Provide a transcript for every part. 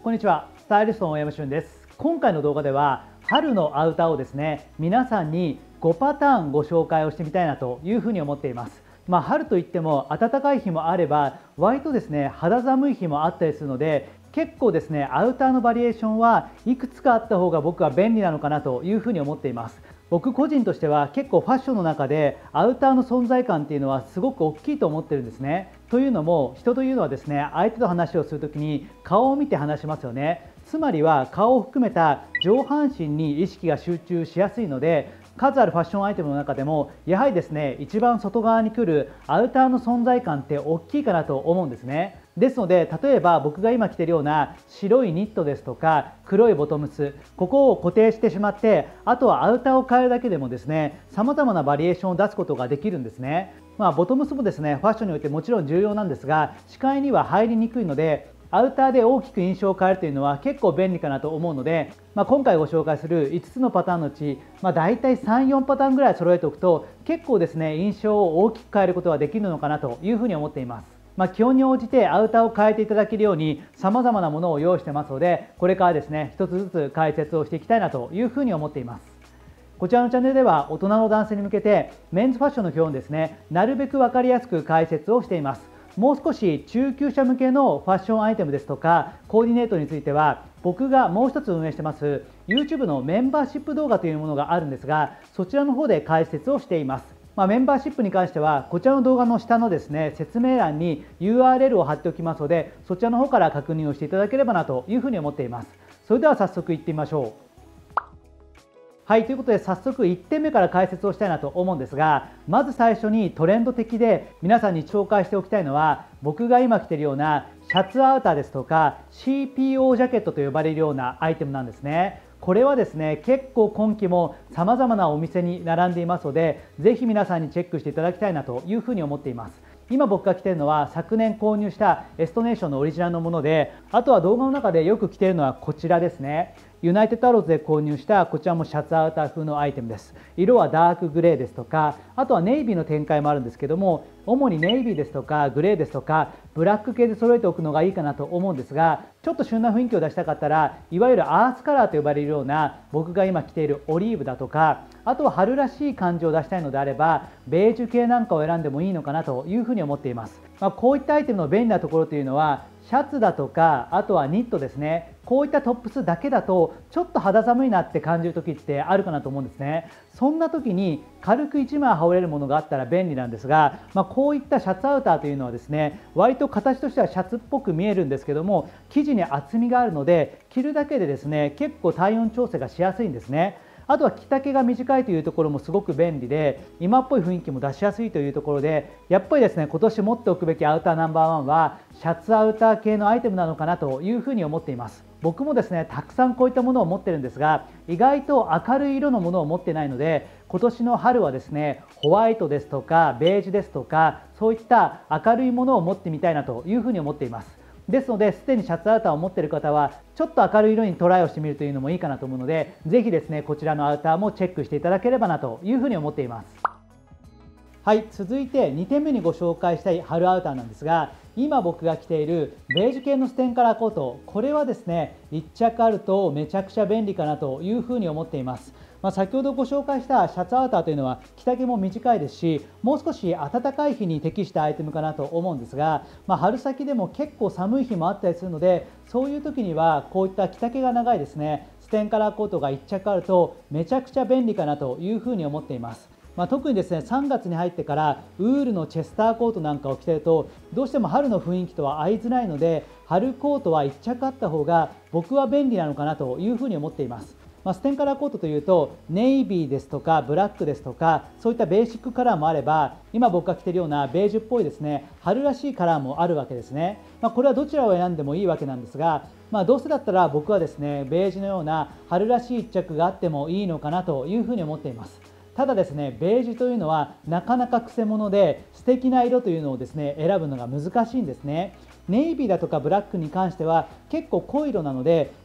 こんにちは、スタイリストの大山俊です。今回の動画では春のアウターをですね、皆さんに5パターンご紹介をしてみたいなというふうに思っています。春といっても暖かい日もあれば割とですね肌寒い日もあったりするので、結構ですねアウターのバリエーションはいくつかあった方が僕は便利なのかなというふうに思っています。僕個人としては結構ファッションの中でアウターの存在感っていうのはすごく大きいと思ってるんですね。というのも、人というのはですね相手と話をするときに顔を見て話しますよね。つまりは顔を含めた上半身に意識が集中しやすいので、数あるファッションアイテムの中でもやはりですね一番外側に来るアウターの存在感って大きいかなと思うんですね。ですので、例えば僕が今着ているような白いニットですとか黒いボトムス、ここを固定してしまって、あとはアウターを変えるだけでもですね様々なバリエーションを出すことができるんですね。ボトムスもですねファッションにおいてもちろん重要なんですが、視界には入りにくいのでアウターで大きく印象を変えるというのは結構便利かなと思うので、今回ご紹介する5つのパターンのうち、だいたい3、4パターンぐらい揃えておくと結構ですね印象を大きく変えることができるのかなというふうに思っています。気温に応じてアウターを変えていただけるように様々なものを用意してますので、これからですね一つずつ解説をしていきたいなというふうに思っています。こちらのチャンネルでは大人の男性に向けてメンズファッションの基本をですねなるべく分かりやすく解説をしています。もう少し中級者向けのファッションアイテムですとかコーディネートについては、僕がもう一つ運営してます YouTube のメンバーシップ動画というものがあるんですが、そちらの方で解説をしています。メンバーシップに関してはこちらの動画の下のですね説明欄に URL を貼っておきますので、そちらの方から確認をしていただければなというふうに思っています。それでは早速いってみましょう。はい、ということで早速1点目から解説をしたいなと思うんですが、まず最初にトレンド的で皆さんに紹介しておきたいのは、僕が今着ているようなシャツアウターですとか CPO ジャケットと呼ばれるようなアイテムなんですね。これはですね結構今季も様々なお店に並んでいますので、ぜひ皆さんにチェックしていただきたいなというふうに思っています。今僕が着ているのは昨年購入したエストネーションのオリジナルのもので、あとは動画の中でよく着ているのはこちらですね。ユナイテッドアローズで購入したこちらもシャツアウター風のアイテムです。色はダークグレーですとか、あとはネイビーの展開もあるんですけども、主にネイビーですとかグレーですとかブラック系で揃えておくのがいいかなと思うんですが、ちょっと旬な雰囲気を出したかったらいわゆるアースカラーと呼ばれるような僕が今着ているオリーブだとか、あとは春らしい感じを出したいのであればベージュ系なんかを選んでもいいのかなというふうに思っています。こういったアイテムの便利なところというのは、シャツだとかあとはニットですね、こういったトップスだけだとちょっと肌寒いなって感じる時ってあるかなと思うんですね。そんな時に軽く1枚羽織れるものがあったら便利なんですが、こういったシャツアウターというのはですね割と形としてはシャツっぽく見えるんですけども、生地に厚みがあるので着るだけでですね結構体温調整がしやすいんですね。あとは着丈が短いというところもすごく便利で、今っぽい雰囲気も出しやすいというところで、やっぱりですね今年持っておくべきアウターナンバーワンはシャツアウター系のアイテムなのかなというふうに思っています。僕もですねたくさんこういったものを持ってるんですが、意外と明るい色のものを持ってないので、今年の春はですねホワイトですとかベージュですとかそういった明るいものを持ってみたいなというふうに思っています。ですので、すでにシャツアウターを持っている方はちょっと明るい色にトライをしてみるというのもいいかなと思うので、ぜひですねこちらのアウターもチェックしていただければなというふうに思っています。はい、続いて2点目にご紹介したい春アウターなんですが、今僕が着ているベージュ系のステンカラーコート、これはですね1着あるとめちゃくちゃ便利かなというふうに思っています。先ほどご紹介したシャツアウターというのは着丈も短いですし、もう少し暖かい日に適したアイテムかなと思うんですが、春先でも結構寒い日もあったりするので、そういう時にはこういった着丈が長いですねステンカラーコートが1着あるとめちゃくちゃ便利かなというふうに思っています。特にですね3月に入ってからウールのチェスターコートなんかを着ているとどうしても春の雰囲気とは合いづらいので、春コートは1着あった方が僕は便利なのかなというふうに思っています。ステンカラーコートというとネイビーですとかブラックですとかそういったベーシックカラーもあれば、今僕が着ているようなベージュっぽいですね春らしいカラーもあるわけですね。これはどちらを選んでもいいわけなんですが、どうせだったら僕はですねベージュのような春らしい一着があってもいいのかなというふうに思っています。ただですねベージュというのはなかなかくせ者で、素敵な色というのをですね選ぶのが難しいんですね。ネイビーだとかブラックに関しては結構濃い色なので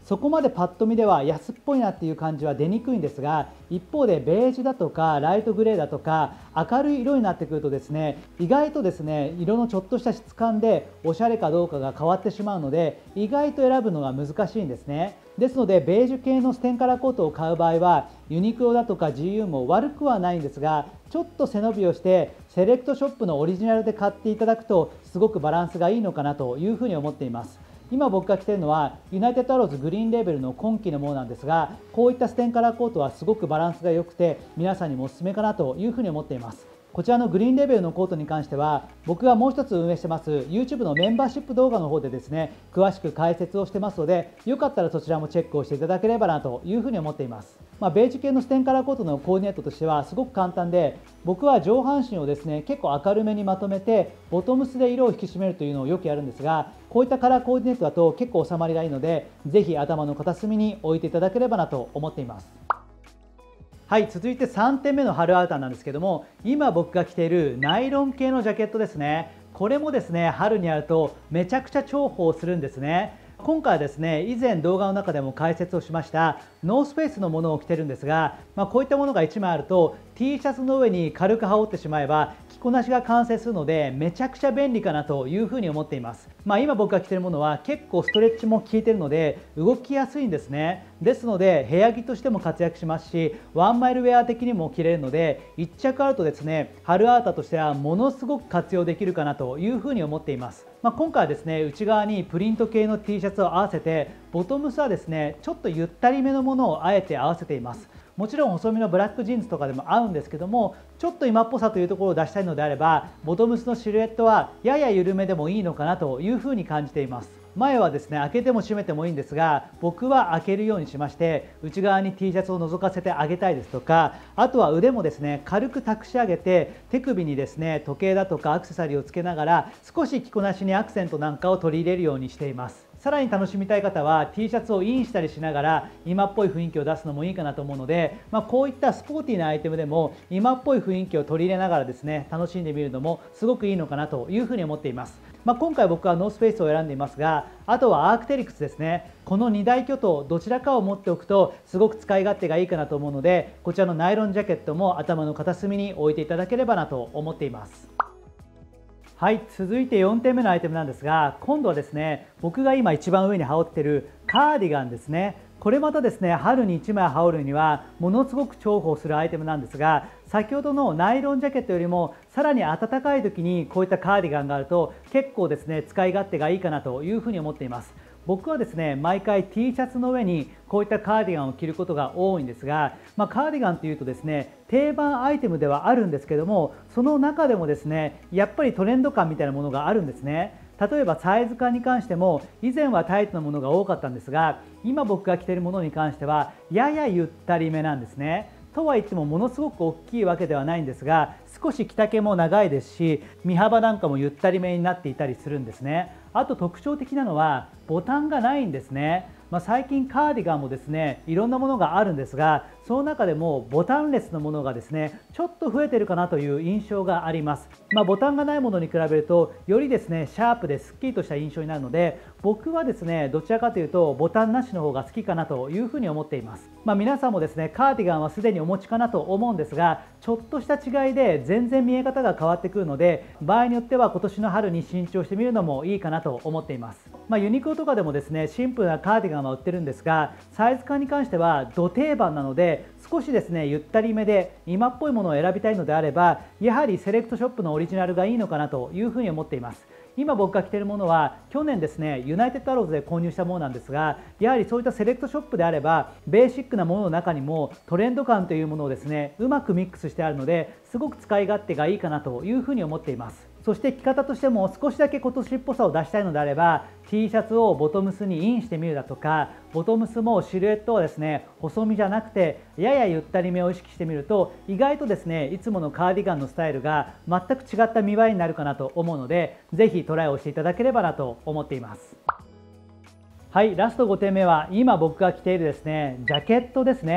そこまでパッと見では安っぽいなっていう感じは出にくいんですが、一方でベージュだとかライトグレーだとか明るい色になってくるとですね、意外とですね色のちょっとした質感でおしゃれかどうかが変わってしまうので、意外と選ぶのが難しいんですね。ですのでベージュ系のステンカラーコートを買う場合はユニクロだとか GU も悪くはないんですが、ちょっと背伸びをしてセレクトショップのオリジナルで買っていただくとすごくバランスがいいのかなというふうに思っています。今僕が着ているのはユナイテッドアローズグリーンレーベルの今季のものなんですが、こういったステンカラーコートはすごくバランスが良くて皆さんにもおすすめかなというふうに思っています。こちらのグリーンレーベルのコートに関しては僕がもう一つ運営してます YouTube のメンバーシップ動画の方でですね詳しく解説をしてますので、よかったらそちらもチェックをしていただければなというふうに思っています。ベージュ系のステンカラーコートのコーディネートとしてはすごく簡単で、僕は上半身をですね結構明るめにまとめてボトムスで色を引き締めるというのをよくやるんですが、こういったカラーコーディネートだと結構収まりがいいので、ぜひ頭の片隅に置いていただければなと思っています。はい、続いて3点目の春アウターなんですけども、今僕が着ているナイロン系のジャケットですね。これもですね春にやるとめちゃくちゃ重宝するんですね。今回はですね以前動画の中でも解説をしましたノースフェイスのものを着てるんですが、こういったものが1枚あると T シャツの上に軽く羽織ってしまえば着こなしが完成するのでめちゃくちゃ便利かなというふうに思っています。今僕が着ているものは結構ストレッチも効いているので動きやすいんですね。ですので部屋着としても活躍しますし、ワンマイルウェア的にも着れるので1着あるとですね春アウターとしてはものすごく活用できるかなというふうに思っています。今回はですね内側にプリント系の T シャツを合わせて、ボトムスはですねちょっとゆったりめのものをあえて合わせています。もちろん細身のブラックジーンズとかでも合うんですけども、ちょっと今っぽさというところを出したいのであればボトムスのシルエットはやや緩めでもいいのかなというふうに感じています。前はですね開けても閉めてもいいんですが、僕は開けるようにしまして内側に T シャツを覗かせてあげたいですとか、あとは腕もですね軽く託し上げて手首にですね時計だとかアクセサリーをつけながら少し着こなしにアクセントなんかを取り入れるようにしています。さらに楽しみたい方は T シャツをインしたりしながら今っぽい雰囲気を出すのもいいかなと思うので、こういったスポーティーなアイテムでも今っぽい雰囲気を取り入れながらですね楽しんでみるのもすごくいいのかなというふうに思っています。今回僕はノースフェイスを選んでいますが、あとはアークテリクスですね。この2大巨頭どちらかを持っておくとすごく使い勝手がいいかなと思うので、こちらのナイロンジャケットも頭の片隅に置いていただければなと思っています。はい、続いて4点目のアイテムなんですが、今度はですね僕が今一番上に羽織っているカーディガンですね。これまたですね春に1枚羽織るにはものすごく重宝するアイテムなんですが、先ほどのナイロンジャケットよりもさらに暖かい時にこういったカーディガンがあると結構ですね使い勝手がいいかなというふうに思っています。僕はですね毎回 T シャツの上にこういったカーディガンを着ることが多いんですが、カーディガンというとですね定番アイテムではあるんですけども、その中でもですねやっぱりトレンド感みたいなものがあるんですね。例えばサイズ感に関しても以前はタイトなものが多かったんですが、今僕が着ているものに関してはややゆったりめなんですね。とは言ってもものすごく大きいわけではないんですが、少し着丈も長いですし身幅なんかもゆったりめになっていたりするんですね。あと特徴的なのはボタンがないんですね。最近カーディガンもですねいろんなものがあるんですが、その中でもボタンレスのものがですねちょっと増えてるかなという印象があります。ボタンがないものに比べるとよりですねシャープですっきりとした印象になるので、僕はですねどちらかというとボタンなしの方が好きかなというふうに思っています。皆さんもですねカーディガンはすでにお持ちかなと思うんですが、ちょっとした違いで全然見え方が変わってくるので、場合によっては今年の春に新調してみるのもいいかなと思っています。ユニクロとかでもですねシンプルなカーディガンは売ってるんですが、サイズ感に関してはド定番なので少しですねゆったりめで今っぽいものを選びたいのであれば、やはりセレクトショップのオリジナルがいいのかなというふうに思っています。今僕が着ているものは去年ですねユナイテッドアローズで購入したものなんですが、やはりそういったセレクトショップであればベーシックなものの中にもトレンド感というものをですねうまくミックスしてあるので、すごく使い勝手がいいかなというふうに思っています。そして着方としても少しだけ今年っぽさを出したいのであれば T シャツをボトムスにインしてみるだとか、ボトムスもシルエットはですね細身じゃなくてややゆったりめを意識してみると、意外とですねいつものカーディガンのスタイルが全く違った見栄えになるかなと思うので、ぜひトライをしていただければなと思っています。はい、ラスト5点目は今僕が着ているですねジャケットですね。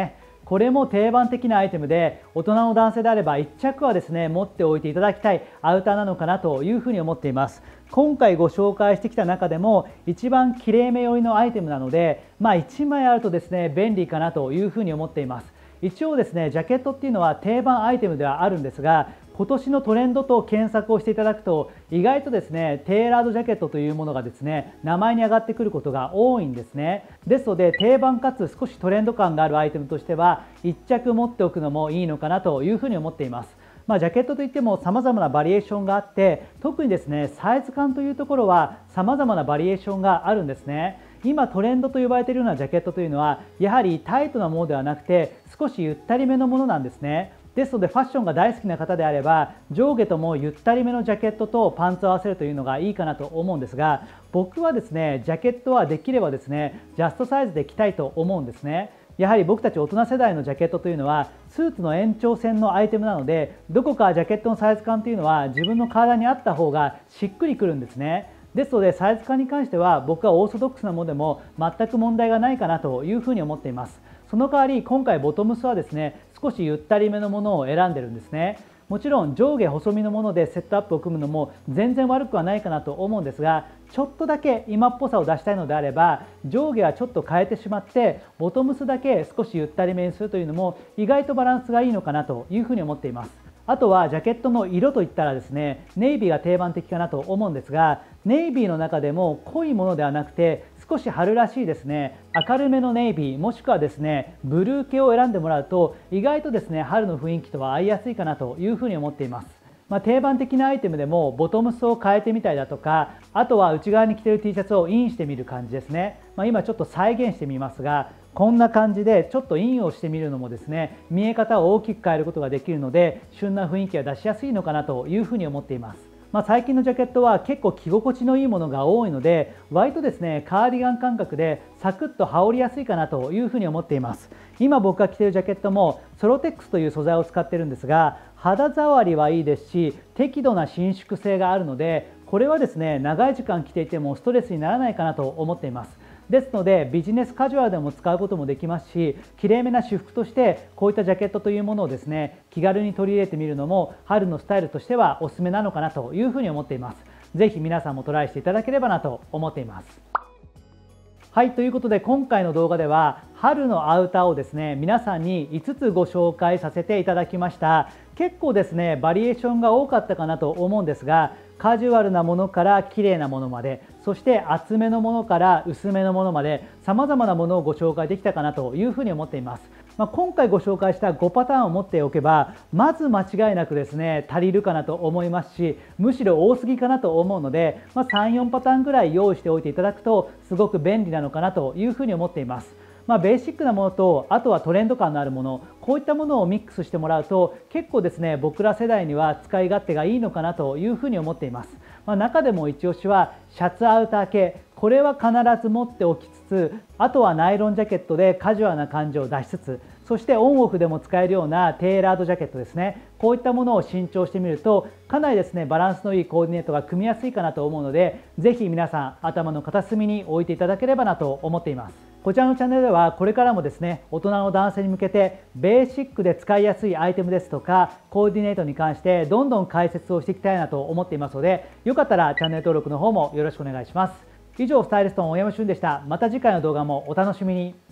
これも定番的なアイテムで、大人の男性であれば1着はですね持っておいていただきたいアウターなのかなというふうに思っています。今回ご紹介してきた中でも一番きれいめ寄りのアイテムなので、1枚あるとですね便利かなというふうに思っています。一応ですねジャケットっていうのは定番アイテムではあるんですが、今年のトレンドと検索をしていただくと意外とですねテーラードジャケットというものがですね名前に上がってくることが多いんですね。ですので定番かつ少しトレンド感があるアイテムとしては1着持っておくのもいいのかなというふうに思っています。ジャケットといっても様々なバリエーションがあって、特にですねサイズ感というところは様々なバリエーションがあるんですね。今トレンドと呼ばれているようなジャケットというのはやはりタイトなものではなくて少しゆったりめのものなんですね。ですのでファッションが大好きな方であれば上下ともゆったりめのジャケットとパンツを合わせるというのがいいかなと思うんですが、僕はですねジャケットはできればですねジャストサイズで着たいと思うんですね。やはり僕たち大人世代のジャケットというのはスーツの延長線のアイテムなので、どこかジャケットのサイズ感というのは自分の体に合った方がしっくりくるんですね。ですのでサイズ感に関しては僕はオーソドックスなものでも全く問題がないかなというふうに思っています。その代わり今回ボトムスはですね少しゆったりめのものを選んでるんですね。もちろん上下細身のものでセットアップを組むのも全然悪くはないかなと思うんですが、ちょっとだけ今っぽさを出したいのであれば上下はちょっと変えてしまってボトムスだけ少しゆったりめにするというのも意外とバランスがいいのかなというふうに思っています。あとはジャケットの色といったらですねネイビーが定番的かなと思うんですが、ネイビーの中でも濃いものではなくて少し春らしいですね明るめのネイビーもしくはですねブルー系を選んでもらうと意外とですね春の雰囲気とは合いやすいかなというふうに思っています。定番的なアイテムでもボトムスを変えてみたりだとか、あとは内側に着ている T シャツをインしてみる感じですね。今ちょっと再現してみますが、こんな感じでちょっとインをしてみるのもですね見え方を大きく変えることができるので旬な雰囲気が出しやすいのかなというふうに思っています。最近のジャケットは結構着心地のいいものが多いので割とですねカーディガン感覚でサクッと羽織りやすいかなというふうに思っています。今僕が着ているジャケットもソロテックスという素材を使っているんですが、肌触りはいいですし適度な伸縮性があるので、これはですね長い時間着ていてもストレスにならないかなと思っています。ですのでビジネスカジュアルでも使うこともできますし、きれいめな私服としてこういったジャケットというものをですね気軽に取り入れてみるのも春のスタイルとしてはおすすめなのかなというふうに思っています。ぜひ皆さんもトライしていただければなと思っています。はい、ということで今回の動画では春のアウターをですね皆さんに5つご紹介させていただきました。結構ですねバリエーションが多かったかなと思うんですが、カジュアルなものから綺麗なものまで、そして厚めのものから薄めのものまで様々なものをご紹介できたかなというふうに思っています。今回ご紹介した5パターンを持っておけばまず間違いなくですね足りるかなと思いますし、むしろ多すぎかなと思うので、3、4パターンぐらい用意しておいていただくとすごく便利なのかなというふうに思っています。ベーシックなものとあとはトレンド感のあるもの、こういったものをミックスしてもらうと結構ですね僕ら世代には使い勝手がいいのかなというふうに思っています。中でも一押しはシャツアウター系、これは必ず持っておきつつ、あとはナイロンジャケットでカジュアルな感じを出しつつ、そしてオンオフでも使えるようなテーラードジャケットですね、こういったものを新調してみるとかなりですねバランスのいいコーディネートが組みやすいかなと思うので、ぜひ皆さん頭の片隅に置いていただければなと思っています。こちらのチャンネルではこれからもですね大人の男性に向けてベーシックで使いやすいアイテムですとかコーディネートに関してどんどん解説をしていきたいなと思っていますので、よかったらチャンネル登録の方もよろしくお願いします。以上スタイリストの大山俊でした。また次回の動画もお楽しみに。